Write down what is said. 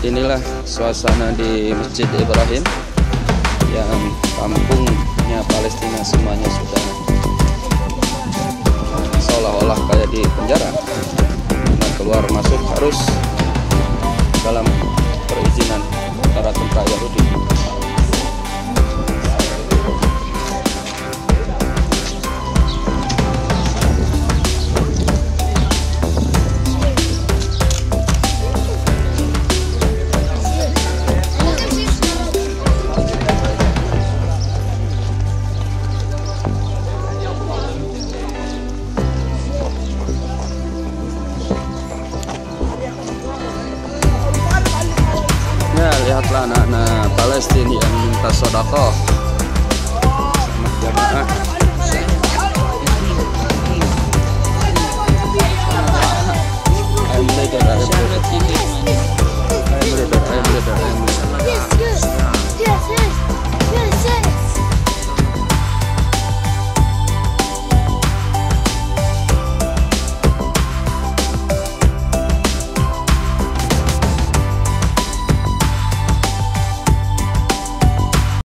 Inilah suasana di Masjid Ibrahim yang kampungnya Palestina semuanya sudah seolah-olah kayak di penjara. Nah, keluar masuk harus dalam perizinan para tentara Yahudi. Ya, lihatlah anak-anak Palestina yang minta sedekah.